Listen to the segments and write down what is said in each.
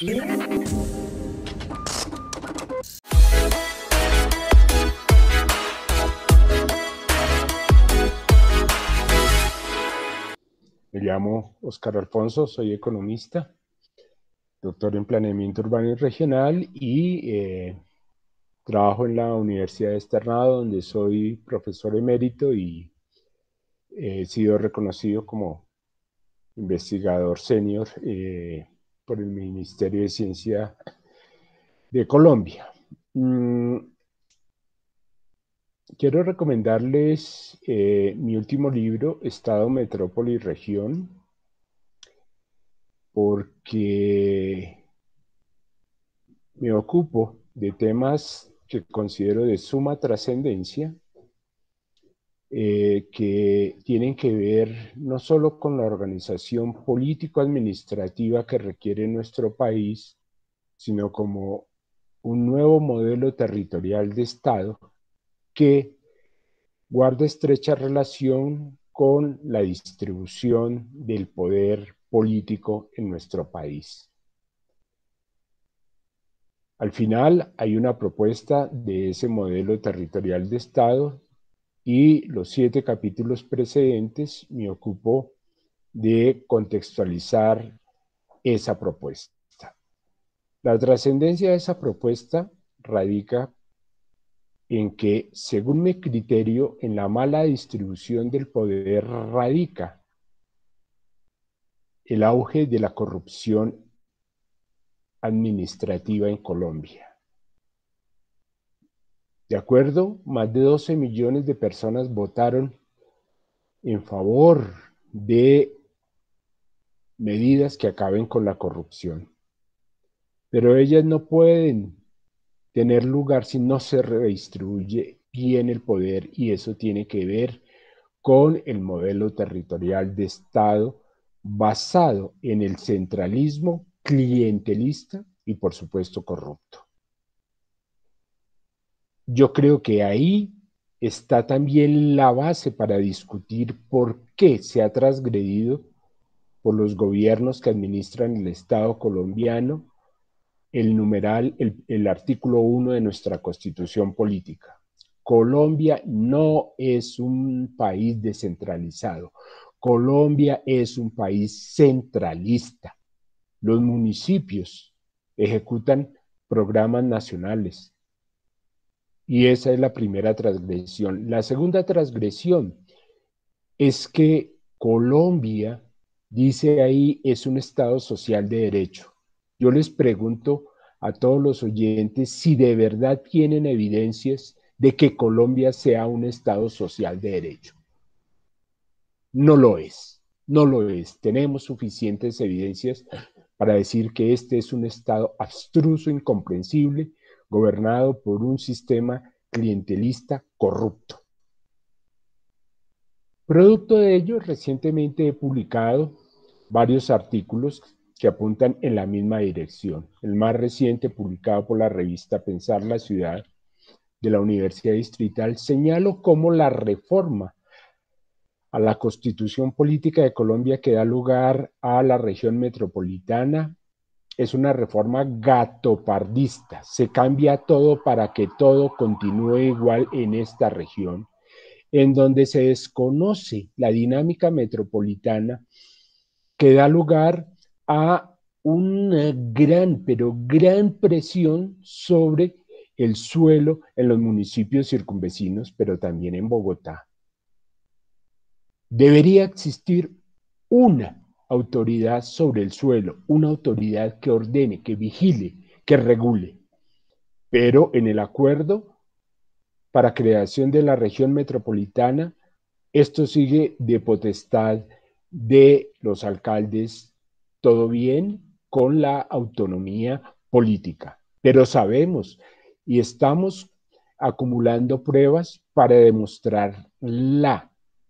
Me llamo Óscar Alfonso, soy economista, doctor en planeamiento urbano y regional y trabajo en la Universidad de Externado, donde soy profesor emérito y he sido reconocido como investigador senior por el Ministerio de Ciencia de Colombia. Quiero recomendarles mi último libro, Estado, Metrópoli y Región, porque me ocupo de temas que considero de suma trascendencia, que tienen que ver no solo con la organización político-administrativa que requiere nuestro país, sino como un nuevo modelo territorial de Estado que guarda estrecha relación con la distribución del poder político en nuestro país. Al final hay una propuesta de ese modelo territorial de Estado y los 7 capítulos precedentes me ocupo de contextualizar esa propuesta. La trascendencia de esa propuesta radica en que, según mi criterio, en la mala distribución del poder radica el auge de la corrupción administrativa en Colombia. De acuerdo, más de 12 millones de personas votaron en favor de medidas que acaben con la corrupción. Pero ellas no pueden tener lugar si no se redistribuye bien el poder, y eso tiene que ver con el modelo territorial de Estado basado en el centralismo clientelista y, por supuesto, corrupto. Yo creo que ahí está también la base para discutir por qué se ha transgredido por los gobiernos que administran el Estado colombiano el artículo 1 de nuestra Constitución política. Colombia no es un país descentralizado. Colombia es un país centralista. Los municipios ejecutan programas nacionales. Y esa es la primera transgresión. La segunda transgresión es que Colombia, dice ahí, es un Estado social de derecho. Yo les pregunto a todos los oyentes si de verdad tienen evidencias de que Colombia sea un Estado social de derecho. No lo es, no lo es. Tenemos suficientes evidencias para decir que este es un Estado abstruso, incomprensible, gobernado por un sistema clientelista corrupto. Producto de ello, recientemente he publicado varios artículos que apuntan en la misma dirección. El más reciente, publicado por la revista Pensar la Ciudad de la Universidad Distrital, señalo cómo la reforma a la Constitución Política de Colombia que da lugar a la región metropolitana es una reforma gatopardista. Se cambia todo para que todo continúe igual en esta región, en donde se desconoce la dinámica metropolitana que da lugar a una gran, pero gran presión sobre el suelo en los municipios circunvecinos, pero también en Bogotá. Debería existir una autoridad sobre el suelo, una autoridad que ordene, que vigile, que regule. Pero en el acuerdo para creación de la región metropolitana, esto sigue de potestad de los alcaldes, todo bien con la autonomía política. Pero sabemos y estamos acumulando pruebas para demostrar la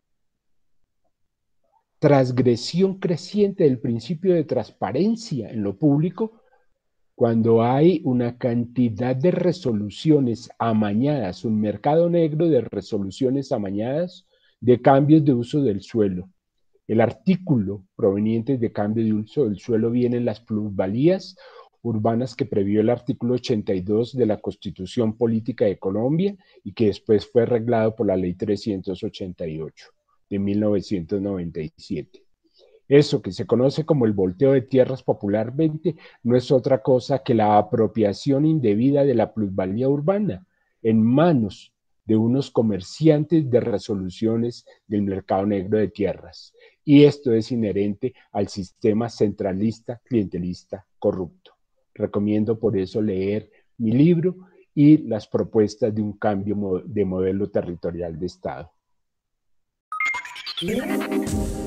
transgresión creciente del principio de transparencia en lo público cuando hay una cantidad de resoluciones amañadas, un mercado negro de resoluciones amañadas de cambios de uso del suelo. El artículo proveniente de cambio de uso del suelo viene en las plusvalías urbanas que previó el artículo 82 de la Constitución Política de Colombia y que después fue arreglado por la Ley 388 de 1997. Eso que se conoce como el volteo de tierras popularmente no es otra cosa que la apropiación indebida de la plusvalía urbana en manos de unos comerciantes de resoluciones del mercado negro de tierras. Y esto es inherente al sistema centralista, clientelista, corrupto. Recomiendo por eso leer mi libro y las propuestas de un cambio de modelo territorial de Estado.